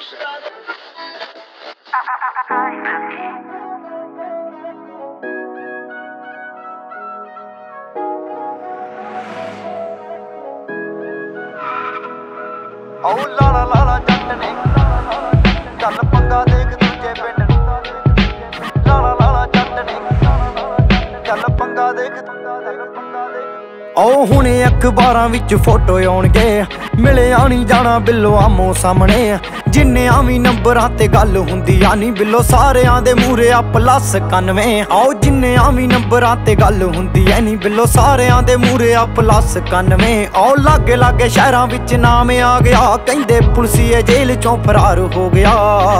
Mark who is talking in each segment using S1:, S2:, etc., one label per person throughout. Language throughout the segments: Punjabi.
S1: ਓ ਲਾਲਾ ਲਾਲਾ ਜੱਟ ਨੇ ਚੱਲ ਪੰਗਾ ਦੇਖ ਦੂਜੇ ਪਿੰਡ ਲਾਲਾ ਲਾਲਾ ਜੱਟ ਨੇ ਚੱਲ ਪੰਗਾ ਦੇਖ ਓ ਹੁਣੇ ਅਖਬਾਰਾਂ ਵਿੱਚ ਫੋਟੋ ਆਉਣਗੇ ਮਿਲਿਆ ਨਹੀਂ ਜਾਣਾ ਬਿੱਲੋ ਆਮੋ ਸਾਹਮਣੇ ਜਿੰਨਿਆਂ ਵੀ ਨੰਬਰਾਂ ਤੇ ਗੱਲ ਹੁੰਦੀ ਆ ਨੀ ਬਿੱਲੋ ਸਾਰਿਆਂ ਦੇ ਮੂਰੇ ਆ +91 ਆਓ ਜਿੰਨਿਆਂ ਵੀ ਨੰਬਰਾਂ ਤੇ ਗੱਲ ਹੁੰਦੀ ਐ ਨੀ ਬਿੱਲੋ ਸਾਰਿਆਂ ਦੇ ਮੂਰੇ ਆ +91 ਆਓ ਲਾਗੇ ਲਾਗੇ ਸ਼ਹਿਰਾਂ ਵਿੱਚ ਨਾਮ ਆ ਗਿਆ ਕਹਿੰਦੇ ਪੁਲਸੀਏ ਜੇਲ੍ਹ ਚੋਂ ਫਰਾਰ ਹੋ ਗਿਆ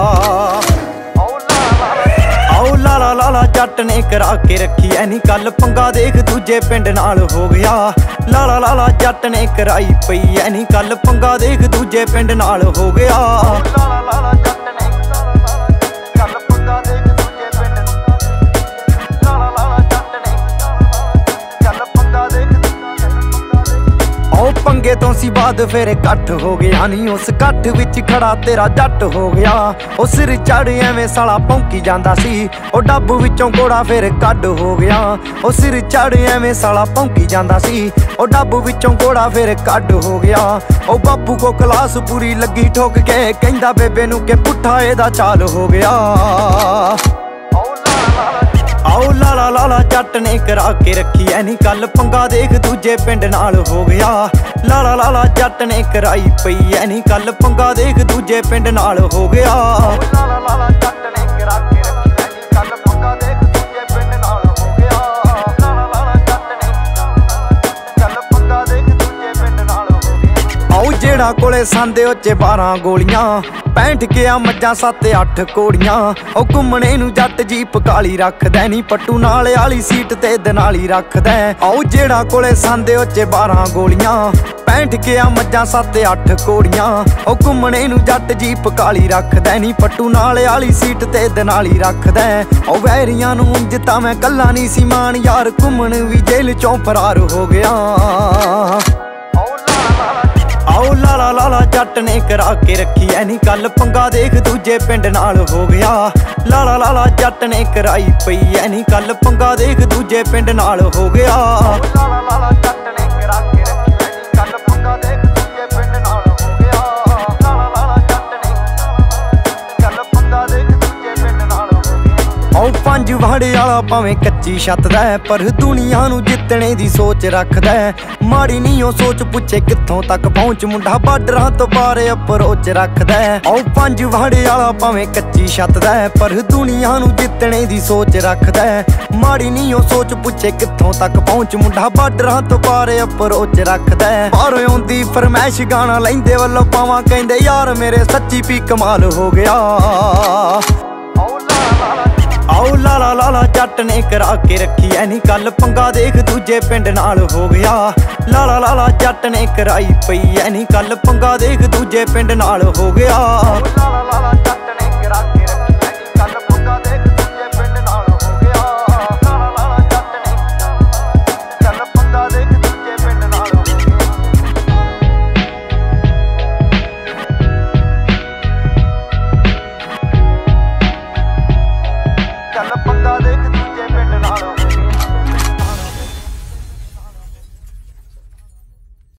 S1: ਆਓ ਲਾਲਾ ਲਾਲਾ ਜੱਟ ਨੇ ਕਰਾ ਕੇ ਰੱਖੀ ਐ ਨੀ ਕੱਲ ਪੰਗਾ ਦੇਖ ਦੂਜੇ ਪਿੰਡ ਨਾਲ ਹੋ ਗਿਆ ਲਾਲਾ ਲਾਲਾ ਜੱਟ ਨੇ ਕਰਾਈ ਪਈ ਐ ਨੀ ਕੱਲ ਪੰਗਾ ਦੇਖ ਦੂਜੇ ਪਿੰਡ ਨਾਲ ਹੋ ਗਿਆ ਲਾਲਾ ਲਾਲਾ ਜੱਟ ਨੇ ਕੱਲ ਪੰਗਾ ਦੇਖ ਦੂਜੇ ਪਿੰਡ ਲਾਲਾ ਲਾਲਾ ਜੱਟ ਨੇ ਕੱਲ ਪੰਗਾ ਦੇਖ ਓ ਪੰਗੇ ਤੋਂ ਸੀ ਬਾਅਦ ਫਿਰ ਇਕੱਠ ਹੋ ਗਿਆ ਨੀ ਉਸ ਇਕੱਠ ਵਿੱਚ ਖੜਾ ਤੇਰਾ ਜੱਟ ਹੋ ਗਿਆ ਉਹ ਸਿਰ ਚੜ ਐਵੇਂ ਸਾਲਾ ਭੌਂਕੀ ਜਾਂਦਾ ਸੀ ਉਹ ਡੱਬ ਵਿੱਚੋਂ ਘੋੜਾ ਫਿਰ ਕੱਢ ਹੋ ਗਿਆ ਉਹ ਸਿਰ ਚੜ ਐਵੇਂ ਸਾਲਾ ਭੌਂਕੀ ਜਾਂਦਾ ਸੀ ਉਹ ਡੱਬ ਵਿੱਚੋਂ ਘੋੜਾ ਫਿਰ ਕੱਢ ਹੋ ਗਿਆ ਉਹ ਬਾਪੂ ਕੋ ਕਲਾਸ ਪੂਰੀ ਲੱਗੀ ਠੋਕ ਕੇ ਕਹਿੰਦਾ ਬੇਬੇ ਨੂੰ ਕਿ ਪੁੱਠਾ ਇਹਦਾ ਚਾਲ ਹੋ ਗਿਆ ਆਓ ਲਾਲਾ ਲਾਲਾ ਜੱਟ ਨੇ ਕਰਾ ਕੇ ਰੱਖੀ ਐ ਨੀ ਕੱਲ ਪੰਗਾ ਦੇਖ ਦੂਜੇ ਪਿੰਡ ਨਾਲ ਹੋ ਗਿਆ ਲਾਲਾ ਲਾਲਾ ਜੱਟ ਨੇ ਕਰਾਈ ਪਈ ਐ ਨੀ ਕੱਲ ਪੰਗਾ ਦੇਖ ਦੂਜੇ ਪਿੰਡ ਨਾਲ ਹੋ ਗਿਆ ਲਾਲਾ ਲਾਲਾ ਜੱਟ ਨੇ ਕਰਾ ਕੇ ਰੱਖੀ ਐ ਨੀ ਕੱਲ ਪੰਗਾ ਦੇਖ ਦੂਜੇ ਪਿੰਡ ਨਾਲ ਹੋ ਗਿਆ ਲਾਲਾ ਲਾਲਾ ਜੱਟ ਨੇ ਕੱਲ ਪੰਗਾ ਦੇਖ ਦੂਜੇ ਪਿੰਡ ਨਾਲ ਹੋ ਗਿਆ ਆਓ ਜਿਹੜਾ ਕੋਲੇ ਸੰਦੇ ਉੱਚੇ 12 ਗੋਲੀਆਂ 65 ਕਿਆ ਮੱਝਾਂ 7-8 ਕੋੜੀਆਂ ਉਹ ਘੁੰਮਣੇ ਨੂੰ ਜੱਟ ਜੀਪ ਕਾਲੀ ਰੱਖਦਾ ਨੀ ਪੱਟੂ ਨਾਲ ਵਾਲੀ ਸੀਟ ਤੇ ਦਨਾਲੀ ਰੱਖਦਾ ਆਓ ਜਿਹੜਾ ਕੋਲੇ ਸੰਦੇ ਉੱਚੇ 12 ਗੋਲੀਆਂ 65 ਕਿਆ ਮੱਝਾਂ 7-8 ਕੋੜੀਆਂ ਉਹ ਘੁੰਮਣੇ ਨੂੰ ਜੱਟ ਜੀਪ ਕਾਲੀ ਰੱਖਦਾ ਨੀ ਪੱਟੂ ਨਾਲ ਵਾਲੀ ਸੀਟ ਤੇ ਦਨਾਲੀ ਰੱਖਦਾ ਉਹ ਵੈਰੀਆਂ ਨੂੰ ਉਂਝ ਤਾਂ ਮੈਂ ਕੱਲਾ ਨਹੀਂ ਸੀ ਮਾਨ ਯਾਰ ਘੁੰਮਣ ਵੀ ਜੇਲ੍ਹ ਚੋਂ ਫਰਾਰ ਹੋ ਗਿਆ ਆਓ ਲਾਲਾ ਲਾਲਾ ਜੱਟ ਨੇ ਕਰਾ ਕੇ ਰੱਖੀ ਐ ਨੀ ਕੱਲ ਪੰਗਾ ਦੇਖ ਦੂਜੇ ਪਿੰਡ ਨਾਲ ਹੋ ਗਿਆ ਲਾਲਾ ਲਾਲਾ ਜੱਟ ਨੇ ਕਰਾਈ ਪਈ ਐ ਨੀ ਕੱਲ ਪੰਗਾ ਦੇਖ ਦੂਜੇ ਪਿੰਡ ਨਾਲ ਹੋ ਗਿਆ ਲਾਲਾ ਲਾਲਾ ਜੱਟ ਨੇ ਕਰਾ ਕੇ ਰੱਖੀ ਐ ਨੀ ਕੱਲ ਪੰਗਾ ਦੇਖ ਦੂਜੇ ਪਿੰਡ ਨਾਲ ਹੋ ਗਿਆ ਲਾਲਾ ਲਾਲਾ ਜੱਟ ਨੇ ਕੱਲ ਪੰਗਾ ਦੇਖ ਦੂਜੇ ਪਿੰਡ ਨਾਲ ਹੋ ਗਿਆ ਆਓ 5 ਵਾੜੇ ਵਾਲਾ ਭਾਵੇਂ ਕੱਚੀ ਛੱਤ ਦਾ ਪਰ ਦੁਨੀਆ ਨੂੰ ਜਿੱਤਣੇ ਦੀ ਸੋਚ ਰੱਖਦਾ ਮਾੜੀ ਨਹੀਂ ਉਹ ਸੋਚ ਪੁੱਛੇ ਕਿੱਥੋਂ ਤੱਕ ਪਹੁੰਚ ਮੁੰਡਾ ਬਾਰਡਰਾਂ ਤੋਂ ਬਾਰੇ ਅਪਰੋਚ ਰੱਖਦਾ ਆਓ 5 ਵਾੜੇ ਵਾਲਾ ਭਾਵੇਂ ਕੱਚੀ ਛੱਤ ਦਾ ਪਰ ਦੁਨੀਆ ਨੂੰ ਜਿੱਤਣੇ ਦੀ ਸੋਚ ਰੱਖਦਾ ਮਾੜੀ ਨਹੀਂ ਉਹ ਸੋਚ ਪੁੱਛੇ ਕਿੱਥੋਂ ਤੱਕ ਪਹੁੰਚ ਮੁੰਡਾ ਬਾਰਡਰਾਂ ਤੋਂ ਬਾਰੇ ਅਪਰੋਚ ਰੱਖਦਾ ਬਾਹਰੋਂ ਆਉਂਦੀ ਫਰਮੈਸ਼ ਗਾਣਾ ਲੈਂਦੇ ਵੱਲੋਂ ਪਾਵਾਂ ਕਹਿੰਦੇ ਯਾਰ ਮੇਰੇ ਸੱਚੀ ਵੀ ਕਮਾਲ ਹੋ ਗਿਆ ਆਓ ਲਾਲਾ ਲਾਲਾ ਜੱਟ ਨੇ ਕਰਾ ਕੇ ਰੱਖੀ ਐ ਨੀ ਕੱਲ ਪੰਗਾ ਦੇਖ ਦੂਜੇ ਪਿੰਡ ਨਾਲ ਹੋ ਗਿਆ ਲਾਲਾ ਲਾਲਾ ਜੱਟ ਨੇ ਕਰਾਈ ਪਈ ਐ ਨੀ ਕੱਲ ਪੰਗਾ ਦੇਖ ਦੂਜੇ ਪਿੰਡ ਨਾਲ ਹੋ ਗਿਆ ਲਾਲਾ ਲਾਲਾ